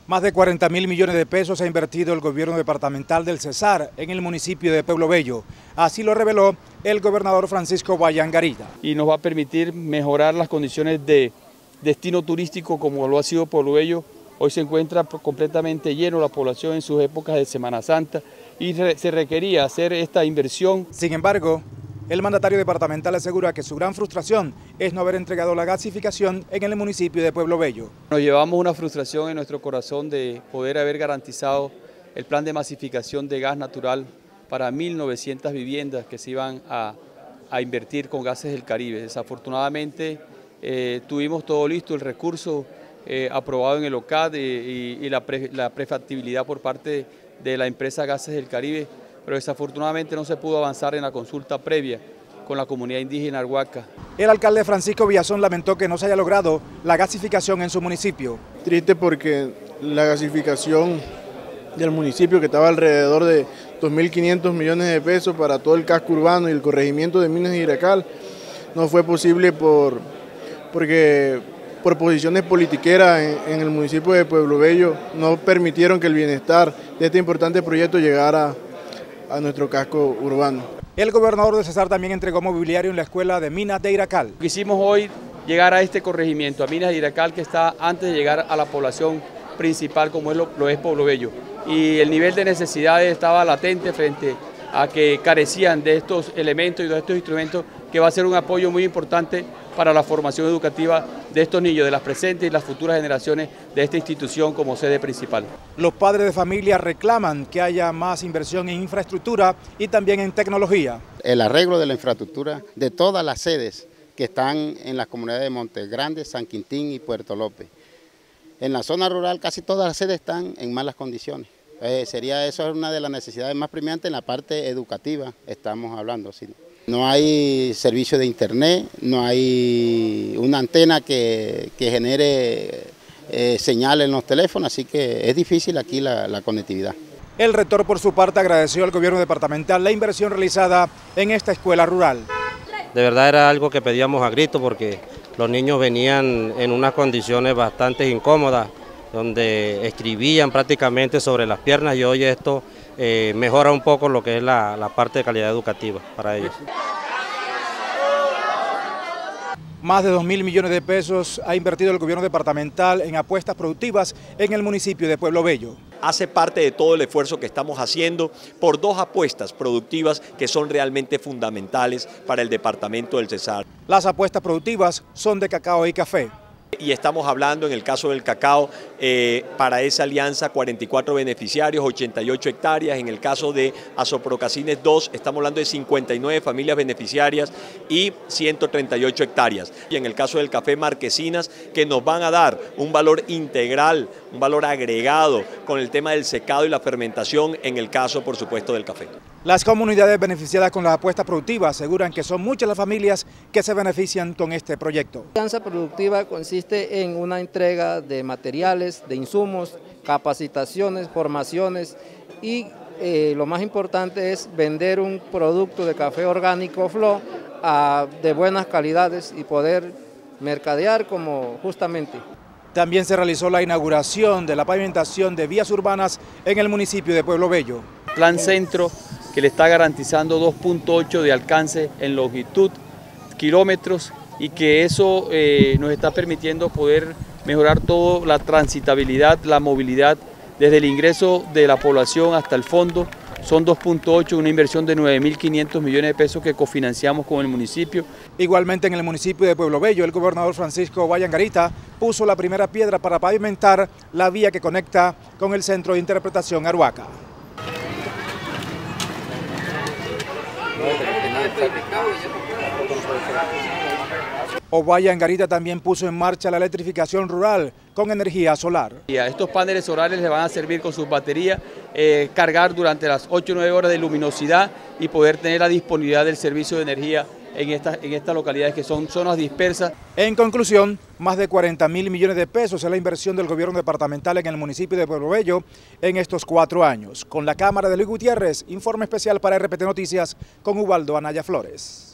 Más de 40.000 millones de pesos ha invertido el gobierno departamental del Cesar en el municipio de Pueblo Bello. Así lo reveló el gobernador Francisco Vallangarita. Y nos va a permitir mejorar las condiciones de destino turístico como lo ha sido Pueblo Bello. Hoy se encuentra completamente lleno la población en sus épocas de Semana Santa y se requería hacer esta inversión. Sin embargo, el mandatario departamental asegura que su gran frustración es no haber entregado la gasificación en el municipio de Pueblo Bello. Nos llevamos una frustración en nuestro corazón de poder haber garantizado el plan de masificación de gas natural para 1.900 viviendas que se iban a invertir con Gases del Caribe. Desafortunadamente tuvimos todo listo, el recurso aprobado en el OCAD y la prefactibilidad por parte de la empresa Gases del Caribe, pero desafortunadamente no se pudo avanzar en la consulta previa con la comunidad indígena Arhuaca. El alcalde Francisco Villazón lamentó que no se haya logrado la gasificación en su municipio. Triste porque la gasificación del municipio, que estaba alrededor de 2.500 millones de pesos para todo el casco urbano y el corregimiento de Minas de Iracal, no fue posible porque por posiciones politiqueras en el municipio de Pueblo Bello no permitieron que el bienestar de este importante proyecto llegara a nuestro casco urbano. El gobernador de Cesar también entregó mobiliario en la escuela de Minas de Iracal. Quisimos hoy llegar a este corregimiento, a Minas de Iracal, que está antes de llegar a la población principal como lo es Pueblo Bello. Y el nivel de necesidades estaba latente frente a que carecían de estos elementos y de estos instrumentos, que va a ser un apoyo muy importante para la formación educativa de estos niños, de las presentes y las futuras generaciones de esta institución como sede principal. Los padres de familia reclaman que haya más inversión en infraestructura y también en tecnología. El arreglo de la infraestructura de todas las sedes que están en las comunidades de Montegrande, San Quintín y Puerto López. En la zona rural casi todas las sedes están en malas condiciones. Eso es una de las necesidades más premiantes en la parte educativa, estamos hablando. ¿Sí? No hay servicio de internet, no hay una antena que genere señal en los teléfonos, así que es difícil aquí la conectividad. El rector por su parte agradeció al gobierno departamental la inversión realizada en esta escuela rural. De verdad era algo que pedíamos a grito porque los niños venían en unas condiciones bastante incómodas, donde escribían prácticamente sobre las piernas, y hoy esto mejora un poco lo que es la parte de calidad educativa para ellos. Más de 2.000 millones de pesos ha invertido el gobierno departamental en apuestas productivas en el municipio de Pueblo Bello. Hace parte de todo el esfuerzo que estamos haciendo por dos apuestas productivas que son realmente fundamentales para el departamento del Cesar. Las apuestas productivas son de cacao y café. Y estamos hablando en el caso del cacao, para esa alianza 44 beneficiarios, 88 hectáreas. En el caso de Azoprocasines 2 estamos hablando de 59 familias beneficiarias y 138 hectáreas. Y en el caso del café Marquesinas, que nos van a dar un valor integral, un valor agregado con el tema del secado y la fermentación, en el caso por supuesto del café. Las comunidades beneficiadas con las apuestas productivas aseguran que son muchas las familias que se benefician con este proyecto. La alianza productiva consiste en una entrega de materiales, de insumos, capacitaciones, formaciones y lo más importante es vender un producto de café orgánico FLO de buenas calidades y poder mercadear como justamente. También se realizó la inauguración de la pavimentación de vías urbanas en el municipio de Pueblo Bello. Plan Centro, que le está garantizando 2.8 de alcance en longitud, kilómetros, y que eso nos está permitiendo poder mejorar toda la transitabilidad, la movilidad, desde el ingreso de la población hasta el fondo. Son 2.8, una inversión de 9.500 millones de pesos que cofinanciamos con el municipio. Igualmente en el municipio de Pueblo Bello, el gobernador Francisco Vallangarita puso la primera piedra para pavimentar la vía que conecta con el Centro de Interpretación Arhuaca. Vallangarita también puso en marcha la electrificación rural con energía solar. Y a estos paneles solares les van a servir con sus baterías, cargar durante las 8 o 9 horas de luminosidad y poder tener la disponibilidad del servicio de energía en estas localidades que son zonas dispersas. En conclusión, más de 40.000 millones de pesos es la inversión del gobierno departamental en el municipio de Pueblo Bello en estos 4 años. Con la cámara de Luis Gutiérrez, informe especial para RPT Noticias con Ubaldo Anaya Flores.